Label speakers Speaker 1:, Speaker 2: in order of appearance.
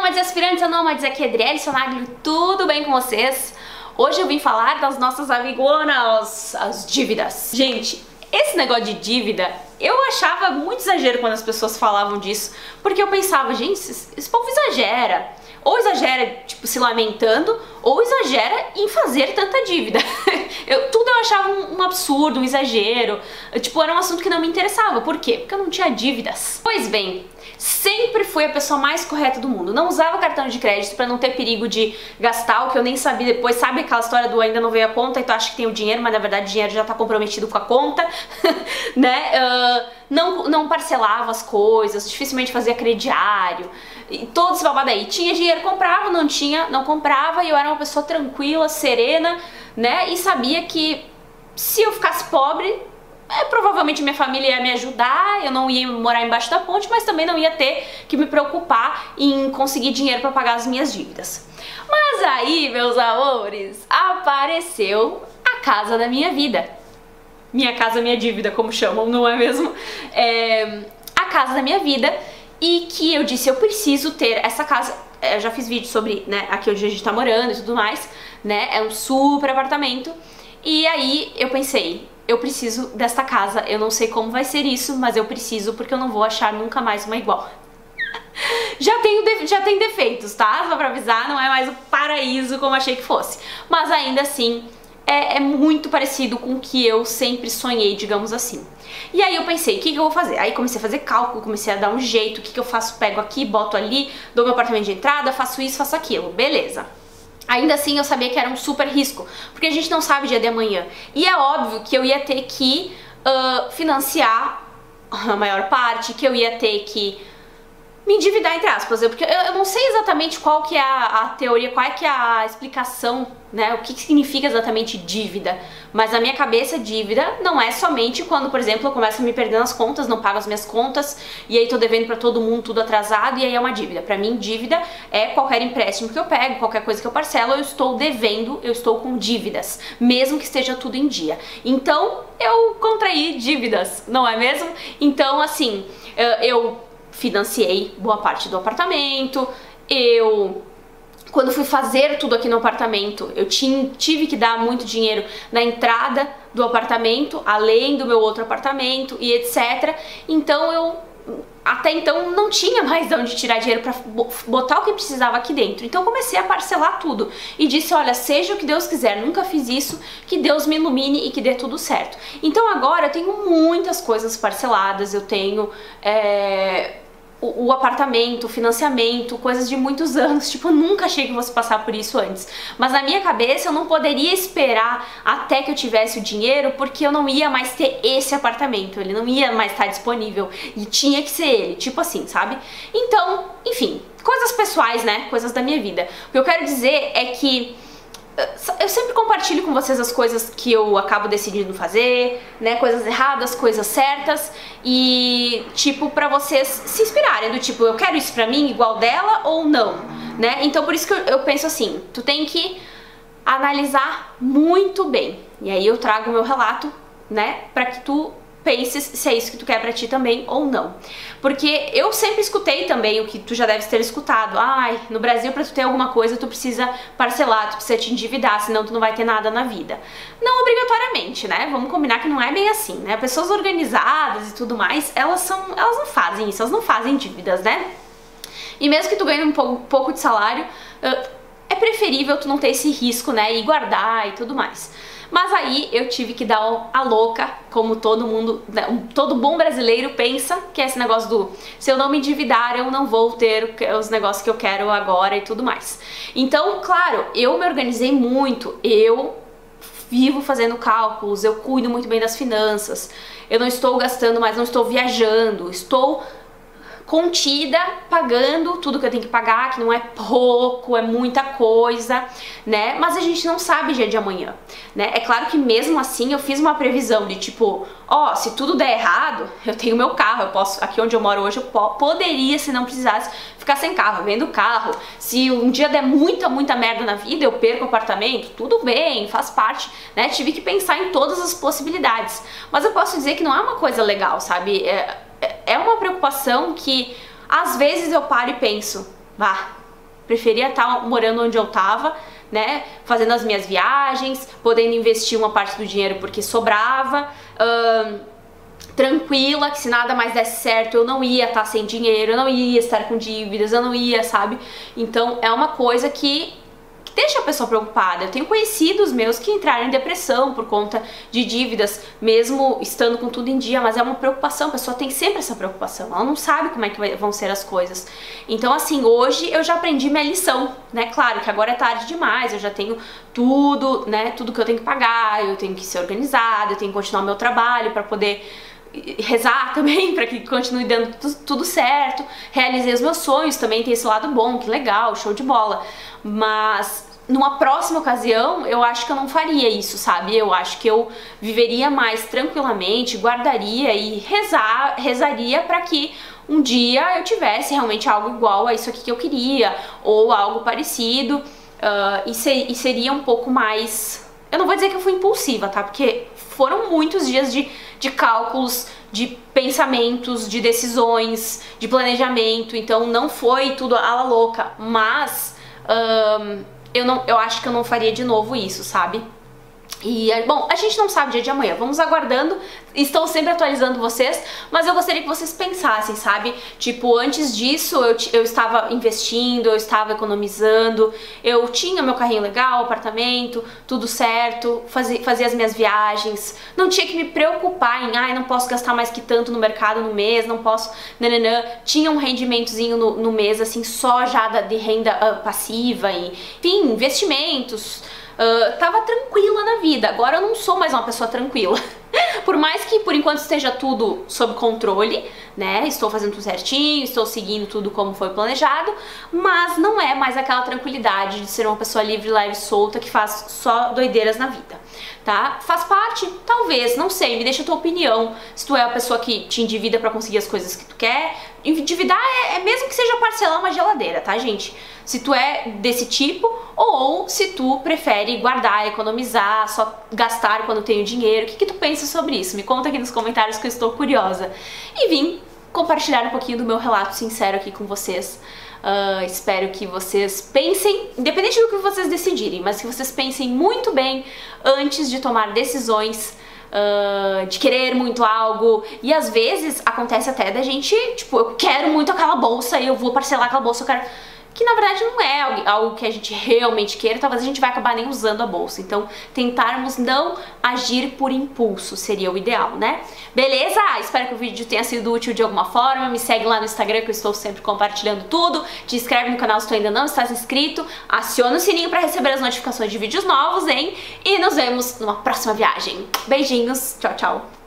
Speaker 1: nômades e aspirantes a nômades, aqui é Adriele Sonaglio, tudo bem com vocês? Hoje eu vim falar das nossas amigonas, as dívidas. Gente, esse negócio de dívida, eu achava muito exagero quando as pessoas falavam disso, porque eu pensava, gente, esse povo exagera. Ou exagera, tipo, se lamentando, ou exagera em fazer tanta dívida. Tudo eu achava um absurdo, um exagero. Tipo, era um assunto que não me interessava. Por quê? Porque eu não tinha dívidas. Pois bem, sempre fui a pessoa mais correta do mundo. Não usava cartão de crédito pra não ter perigo de gastar o que eu nem sabia depois. Sabe aquela história do ainda não veio a conta e tu acha que tem o dinheiro, mas na verdade o dinheiro já tá comprometido com a conta, né? Não parcelava as coisas, dificilmente fazia crediário, e todo esse babado aí. Tinha dinheiro, comprava, não tinha, não comprava, e eu era uma pessoa tranquila, serena, né? E sabia que se eu ficasse pobre, provavelmente minha família ia me ajudar, eu não ia morar embaixo da ponte, mas também não ia ter que me preocupar em conseguir dinheiro para pagar as minhas dívidas. Mas aí, meus amores, apareceu a casa da minha vida. Minha casa, minha dívida, como chamam, não é mesmo? A casa da minha vida, e que eu disse, eu preciso ter essa casa. Eu já fiz vídeo sobre, né, aqui onde a gente tá morando e tudo mais, né? É um super apartamento. E aí eu pensei, eu preciso desta casa, eu não sei como vai ser isso, mas eu preciso porque eu não vou achar nunca mais uma igual. Já tem defeitos, tá? Só pra avisar, não é mais o paraíso como achei que fosse. Mas ainda assim, é muito parecido com o que eu sempre sonhei, digamos assim. E aí eu pensei, o que eu vou fazer? Aí comecei a fazer cálculo, comecei a dar um jeito, o que eu faço? Pego aqui, boto ali, dou meu apartamento de entrada, faço isso, faço aquilo, beleza. Ainda assim eu sabia que era um super risco, porque a gente não sabe o dia de amanhã. E é óbvio que eu ia ter que financiar a maior parte, que eu ia ter que me endividar, entre aspas, porque eu não sei exatamente qual que é a teoria, qual é que é a explicação, né, o que significa exatamente dívida, mas na minha cabeça dívida não é somente quando, por exemplo, eu começo a me perder nas contas, não pago as minhas contas e aí tô devendo pra todo mundo tudo atrasado e aí é uma dívida. Pra mim, dívida é qualquer empréstimo que eu pego, qualquer coisa que eu parcelo, eu estou devendo, eu estou com dívidas, mesmo que esteja tudo em dia. Então, eu contraí dívidas, não é mesmo? Então, assim, eu financiei boa parte do apartamento, quando fui fazer tudo aqui no apartamento, eu tive que dar muito dinheiro na entrada do apartamento, além do meu outro apartamento e etc. Então até então não tinha mais de onde tirar dinheiro para botar o que precisava aqui dentro. Então eu comecei a parcelar tudo e disse, olha, seja o que Deus quiser, nunca fiz isso, que Deus me ilumine e que dê tudo certo. Então agora eu tenho muitas coisas parceladas, eu tenho o apartamento, o financiamento, coisas de muitos anos, tipo, eu nunca achei que fosse passar por isso antes. Mas na minha cabeça eu não poderia esperar até que eu tivesse o dinheiro, porque eu não ia mais ter esse apartamento, ele não ia mais estar disponível, e tinha que ser ele, tipo assim, sabe? Então, enfim, coisas pessoais, né, coisas da minha vida. O que eu quero dizer é que eu sempre compartilho com vocês as coisas que eu acabo decidindo fazer, né, coisas erradas, coisas certas, e tipo, pra vocês se inspirarem, do tipo, eu quero isso pra mim igual dela ou não, né, então por isso que eu penso assim, tu tem que analisar muito bem, e aí eu trago o meu relato, né, pra que tu penses se é isso que tu quer pra ti também ou não. Porque eu sempre escutei também o que tu já deves ter escutado. Ai, no Brasil pra tu ter alguma coisa tu precisa parcelar, tu precisa te endividar, senão tu não vai ter nada na vida. Não obrigatoriamente, né? Vamos combinar que não é bem assim, né? Pessoas organizadas e tudo mais, elas não fazem isso, elas não fazem dívidas, né? E mesmo que tu ganhe um pouco de salário, é preferível tu não ter esse risco, né? E guardar e tudo mais. Mas aí eu tive que dar a louca, como todo mundo, né, todo bom brasileiro pensa, que é esse negócio do se eu não me endividar eu não vou ter os negócios que eu quero agora e tudo mais. Então, claro, eu me organizei muito, eu vivo fazendo cálculos, eu cuido muito bem das finanças, eu não estou gastando, mas não estou viajando, estou contida, pagando tudo que eu tenho que pagar, que não é pouco, é muita coisa, né? Mas a gente não sabe dia de amanhã, né? É claro que mesmo assim eu fiz uma previsão de tipo, ó, se tudo der errado, eu tenho meu carro, eu posso, aqui onde eu moro hoje, eu poderia, se não precisasse, ficar sem carro, vendo carro. Se um dia der muita merda na vida, eu perco o apartamento, tudo bem, faz parte, né? Tive que pensar em todas as possibilidades. Mas eu posso dizer que não é uma coisa legal, sabe? É uma preocupação que às vezes eu paro e penso, vá, preferia estar morando onde eu tava, né, fazendo as minhas viagens, podendo investir uma parte do dinheiro porque sobrava, tranquila, que se nada mais desse certo eu não ia estar sem dinheiro, eu não ia estar com dívidas, eu não ia, sabe? Então é uma coisa que deixa a pessoa preocupada. Eu tenho conhecidos meus que entraram em depressão por conta de dívidas, mesmo estando com tudo em dia, mas é uma preocupação, a pessoa tem sempre essa preocupação, ela não sabe como é que vão ser as coisas. Então assim, hoje eu já aprendi minha lição, né? Claro que agora é tarde demais, eu já tenho tudo, né? Tudo que eu tenho que pagar, eu tenho que ser organizada, eu tenho que continuar o meu trabalho para poder rezar também para que continue dando tudo certo. Realizei os meus sonhos, também tem esse lado bom, que legal, show de bola. Mas numa próxima ocasião eu acho que eu não faria isso, sabe? Eu acho que eu viveria mais tranquilamente, guardaria e rezaria para que um dia eu tivesse realmente algo igual a isso aqui que eu queria, ou algo parecido, e seria um pouco mais... Eu não vou dizer que eu fui impulsiva, tá? Porque foram muitos dias de cálculos, de pensamentos, de decisões, de planejamento, então não foi tudo à la louca, mas eu acho que eu não faria de novo isso, sabe? E, bom, a gente não sabe o dia de amanhã, vamos aguardando, estou sempre atualizando vocês, mas eu gostaria que vocês pensassem, sabe? Tipo, antes disso eu estava investindo, eu estava economizando, eu tinha meu carrinho legal, apartamento, tudo certo, fazia as minhas viagens, não tinha que me preocupar em, ai, não posso gastar mais que tanto no mercado no mês, não posso, nananã, tinha um rendimentozinho no mês, assim, só já de renda passiva, e, enfim, investimentos. Tava tranquila na vida. Agora eu não sou mais uma pessoa tranquila. Por mais que por enquanto esteja tudo sob controle, né? Estou fazendo tudo certinho, estou seguindo tudo como foi planejado, mas não é mais aquela tranquilidade de ser uma pessoa livre, leve, solta, que faz só doideiras na vida, tá? Faz parte? Talvez, não sei, me deixa a tua opinião. Se tu é a pessoa que te endivida pra conseguir as coisas que tu quer. Endividar é mesmo que seja parcelar uma geladeira, tá, gente? Se tu é desse tipo, ou se tu prefere guardar, economizar, só gastar quando tem o dinheiro. O que tu pensa sobre isso? Me conta aqui nos comentários que eu estou curiosa. E vim compartilhar um pouquinho do meu relato sincero aqui com vocês. Espero que vocês pensem, independente do que vocês decidirem, mas que vocês pensem muito bem antes de tomar decisões, de querer muito algo. E às vezes acontece até da gente, tipo, eu quero muito aquela bolsa e eu vou parcelar aquela bolsa, eu quero... que na verdade não é algo que a gente realmente queira, talvez a gente vai acabar nem usando a bolsa. Então, tentarmos não agir por impulso seria o ideal, né? Beleza? Espero que o vídeo tenha sido útil de alguma forma. Me segue lá no Instagram que eu estou sempre compartilhando tudo. Te inscreve no canal se tu ainda não estás inscrito. Aciona o sininho para receber as notificações de vídeos novos, hein? E nos vemos numa próxima viagem. Beijinhos, tchau, tchau!